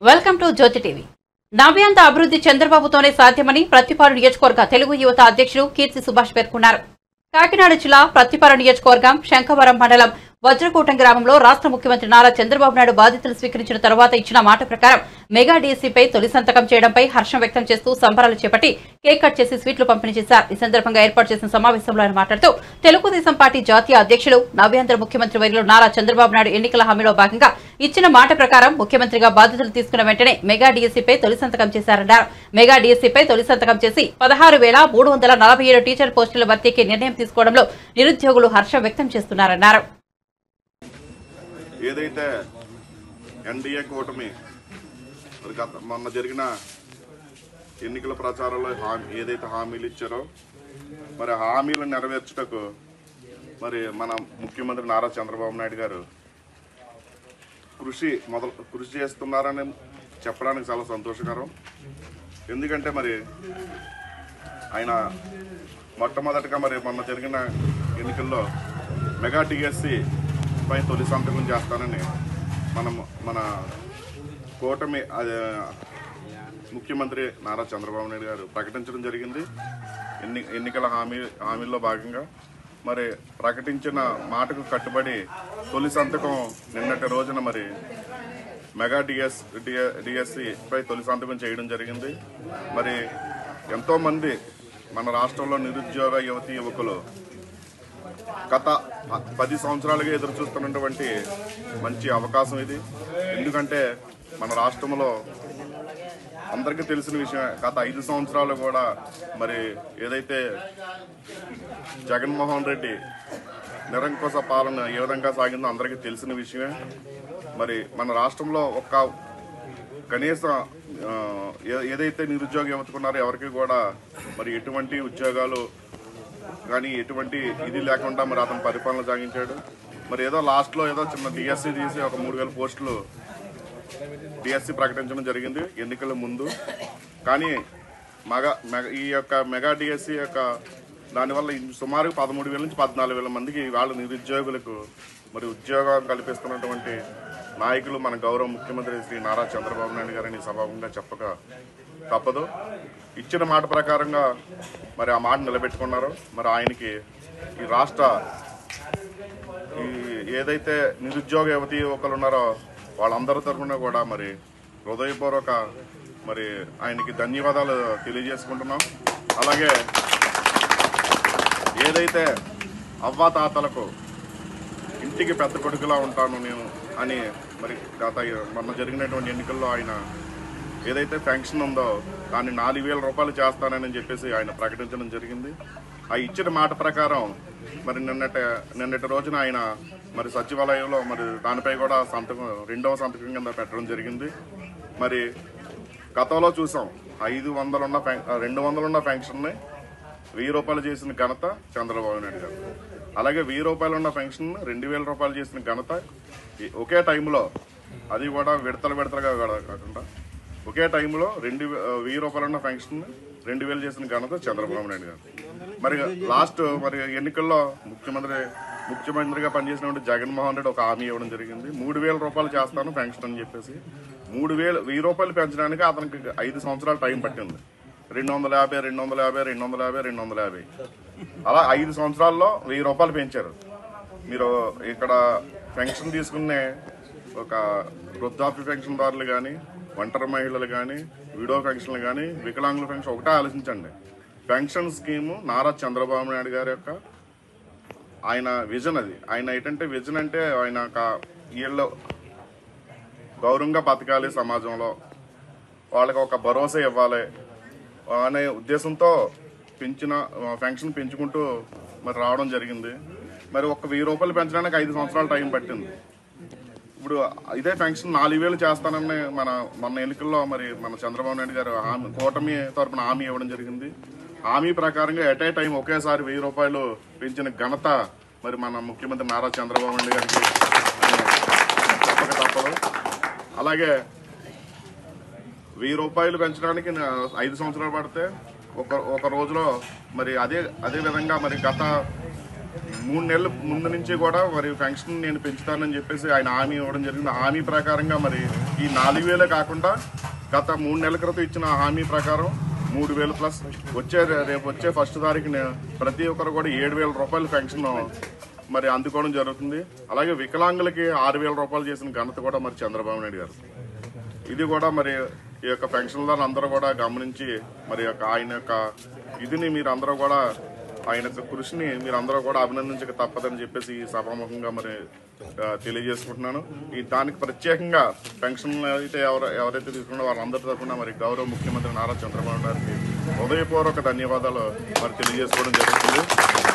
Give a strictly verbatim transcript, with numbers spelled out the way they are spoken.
Welcome to Jyothi TV. నవ్యాంధ్ర అభివృద్ధి చంద్రబాబుతోనే సాధ్యమని ప్రత్తిపాడు నియోజకవర్గ తెలుగు యువత అధ్యక్షులు కీర్తి సుభాష్ పేర్కొన్నారు. కాకినాడ జిల్లా ప్రత్తిపాడు నియోజకవర్గం శంఖవరం మండలం వజ్రకూటం గ్రామంలో రాష్ట్ర ముఖ్యమంత్రి నారా చంద్రబాబు నాయుడు బాధ్యతలు స్వీకరించిన తర్వాత ఇచ్చిన మాట ప్రకారం మెగా డీఎస్సీపై తొలి సంతకం చేయడంపై హర్షం వ్యక్తం చేస్తూ సంబరాలు చేపట్టి కేక్ కట్ చేసి స్వీట్లు పంపిణీ చేశారు. ఈ సందర్భంగా ఏర్పాటు చేసిన సమావేశంలో ఆయన మాట్లాడుతూ తెలుగుదేశం పార్టీ జాతీయ అధ్యక్షులు నవ్యాంధ్ర ముఖ్యమంత్రి వర్యులు నారా చంద్రబాబు నాయుడు ఎన్నికల హామీలో భాగంగా ఇచ్చిన మాట ప్రకారం ముఖ్యమంత్రిగా బాధ్యతలు తీసుకున్న వెంటనే మెగా డీఎస్సీపై తొలి సంతకం చేశారన్నారు. మెగా డీఎస్సీపై తొలి సంతకం చేసి పదహారు వేల మూడు వందల నలభై ఏడు టీచర్ పోస్టుల భర్తీకి నిర్ణయం తీసుకోవడంలో నిరుద్యోగులు హర్షం వ్యక్తం చేస్తున్నారన్నారు. ఏదైతే ఎన్డీఏ కూటమి గత మొన్న జరిగిన ఎన్నికల ప్రచారంలో హామీ ఏదైతే హామీలు ఇచ్చారో మరి హామీలను నెరవేర్చుటకు మరి మన ముఖ్యమంత్రి నారా చంద్రబాబు నాయుడు గారు కృషి మొదలు కృషి చేస్తున్నారని చెప్పడానికి చాలా సంతోషకరం. ఎందుకంటే మరి ఆయన మొట్టమొదటిగా మరి మొన్న జరిగిన ఎన్నికల్లో మెగా టీఎస్సీ పై తొలి సంతకం చేస్తానని మనం మన కూటమి ముఖ్యమంత్రి నారా చంద్రబాబు నాయుడు గారు ప్రకటించడం జరిగింది. ఎన్ని ఎన్నికల హామీ హామీల్లో భాగంగా మరి ప్రకటించిన మాటకు కట్టుబడి తొలి సంతకం నిన్నటి రోజున మరి మెగా డిఎస్ డిఎస్సి పై తొలి సంతకం చేయడం జరిగింది. మరి ఎంతోమంది మన రాష్ట్రంలో నిరుద్యోగ యువతి యువకులు గత పది సంవత్సరాలుగా ఎదురు చూస్తున్నటువంటి మంచి అవకాశం ఇది. ఎందుకంటే మన రాష్ట్రంలో అందరికీ తెలిసిన విషయం, గత ఐదు సంవత్సరాలు కూడా మరి ఏదైతే జగన్మోహన్ రెడ్డి నిరంకుశ పాలన ఏ విధంగా సాగిందో అందరికీ తెలిసిన విషయమే. మరి మన రాష్ట్రంలో ఒక్క కనీసం ఏదైతే నిరుద్యోగ యువతకున్నారో ఎవరికి కూడా మరి ఎటువంటి ఉద్యోగాలు కానీ ఎటువంటి ఇది లేకుండా మరి అతను పరిపాలన సాగించాడు. మరి ఏదో లాస్ట్లో ఏదో చిన్న డిఎస్సీ తీసి ఒక మూడు వేల పోస్టులు డిఎస్సీ ప్రకటించడం జరిగింది ఎన్నికల ముందు. కానీ మెగా మెగా ఈ యొక్క మెగా డిఎస్సీ యొక్క దానివల్ల సుమారు పదమూడు వేల నుంచి పద్నాలుగు వేల మందికి వాళ్ళ నిరుద్యోగులకు మరి ఉద్యోగం కల్పిస్తున్నటువంటి నాయకులు మన గౌరవ ముఖ్యమంత్రి శ్రీ నారా చంద్రబాబు నాయుడు గారిని సభాముఖంగా చెప్పక తప్పదు. ఇచ్చిన మాట ప్రకారంగా మరి ఆ మాట నిలబెట్టుకున్నారు. మరి ఆయనకి ఈ రాష్ట్ర ఈ ఏదైతే నిరుద్యోగ యువతి యువకులు ఉన్నారో వాళ్ళందరి తరఫున కూడా మరి హృదయపూర్వక మరి ఆయనకి ధన్యవాదాలు తెలియజేసుకుంటున్నాం. అలాగే ఏదైతే అవ్వాతాతలకు ఇంటికి పెద్ద కొడుకులా ఉంటాను నేను అని మరి గత మొన్న జరిగినటువంటి ఎన్నికల్లో ఆయన ఏదైతే పెన్షన్ ఉందో దాన్ని నాలుగు వేల రూపాయలు చేస్తానని చెప్పేసి ఆయన ప్రకటించడం జరిగింది. ఆ ఇచ్చిన మాట ప్రకారం మరి నిన్నటి నిన్నటి రోజున ఆయన మరి సచివాలయంలో మరి దానిపై కూడా సంతకం రెండవ సంతకం కింద పెట్టడం జరిగింది. మరి గతంలో చూసాం ఐదు వందలున్న రెండు వందలున్న పెన్షన్ని వెయ్యి రూపాయలు చేసిన ఘనత చంద్రబాబు నాయుడు గారు. అలాగే వెయ్యి రూపాయలు ఉన్న పెన్షన్ రెండు వేల రూపాయలు చేసిన ఘనత ఒకే టైంలో, అది కూడా విడతలు విడతలుగా కాకుండా ఒకే టైంలో రెండు వెయ్యి రూపాయలు ఉన్న పెన్షన్ రెండు వేలు చేసిన ఘనత చంద్రబాబు నాయుడు గారు. మరి లాస్ట్ మరి ఎన్నికల్లో ముఖ్యమంత్రి ముఖ్యమంత్రిగా పనిచేసినటువంటి జగన్మోహన్ రెడ్డి ఒక హామీ ఇవ్వడం జరిగింది. మూడు వేల రూపాయలు చేస్తాను పెన్షన్ అని చెప్పేసి మూడు వేలు వెయ్యి రూపాయలు పెంచడానికి అతనికి ఐదు సంవత్సరాలు టైం పట్టింది. రెండు వందల యాభై రెండు వందల యాభై రెండు వందల యాభై రెండు వందల యాభై అలా ఐదు సంవత్సరాల్లో వెయ్యి రూపాయలు పెంచారు. మీరు ఇక్కడ పెన్షన్ తీసుకునే ఒక వృద్ధాప్య పెన్షన్దారులు కానీ, ఒంటరి మహిళలు కానీ, విడో పెన్షన్లు కానీ, వికలాంగుల పెన్షన్ ఒకటే ఆలోచించండి. పెన్షన్ స్కీము నారా చంద్రబాబు నాయుడు గారి యొక్క ఆయన విజన్. అది ఆయన ఏంటంటే విజన్ అంటే ఆయన వీళ్ళు గౌరవంగా బతకాలి, సమాజంలో వాళ్ళకి ఒక భరోసా ఇవ్వాలి అనే ఉద్దేశంతో పెంచిన పెన్షన్ పెంచుకుంటూ మరి రావడం జరిగింది. మరి ఒక వెయ్యి రూపాయలు పెంచడానికి ఐదు సంవత్సరాలు టైం పట్టింది. ఇప్పుడు ఇదే పెన్షన్ నాలుగు వేలు చేస్తానని మన మన ఎన్నికల్లో మరి మన చంద్రబాబు నాయుడు గారు హామీ కూటమి తరఫున హామీ ఇవ్వడం జరిగింది. హామీ ప్రకారంగా ఎట్ ఏ టైం ఒకేసారి వెయ్యి రూపాయలు పెంచిన ఘనత మరి మన ముఖ్యమంత్రి నారా చంద్రబాబు నాయుడు గారికి చెప్పక తప్పదు. అలాగే వెయ్యి రూపాయలు పెంచడానికి ఐదు సంవత్సరాలు పడితే ఒక ఒక రోజులో మరి అదే అదే విధంగా మరి గత మూడు నెలల ముందు నుంచి కూడా మరి పెన్షన్ నేను పెంచుతానని చెప్పేసి ఆయన హామీ ఇవ్వడం జరిగింది. హామీ ప్రకారంగా మరి ఈ నాలుగు వేలే కాకుండా గత మూడు నెలల క్రితం ఇచ్చిన హామీ ప్రకారం మూడు వేలు ప్లస్ వచ్చే రేపు వచ్చే ఫస్ట్ తారీఖున ప్రతి ఒక్కరు కూడా ఏడు వేల రూపాయల పెన్షన్ మరి అందుకోవడం జరుగుతుంది. అలాగే వికలాంగులకి ఆరు వేల రూపాయలు చేసిన ఘనత కూడా మరి చంద్రబాబు నాయుడు గారు. ఇది కూడా మరి ఈ యొక్క పెన్షన్దారులు అందరూ కూడా గమనించి మరి యొక్క ఆయన యొక్క ఇదిని మీరు అందరూ కూడా ఆయన యొక్క కృషిని మీరు అందరూ కూడా అభినందించక తప్పదని చెప్పేసి ఈ సభాముఖంగా మరి తెలియజేసుకుంటున్నాను. ఈ దానికి ప్రత్యేకంగా పెన్షన్ అయితే ఎవరు ఎవరైతే తీసుకున్నారో వారందరి తరఫున మరి గౌరవ ముఖ్యమంత్రి నారా చంద్రబాబు గారికి హృదయపూర్వక ధన్యవాదాలు మరి తెలియజేసుకోవడం జరుగుతుంది.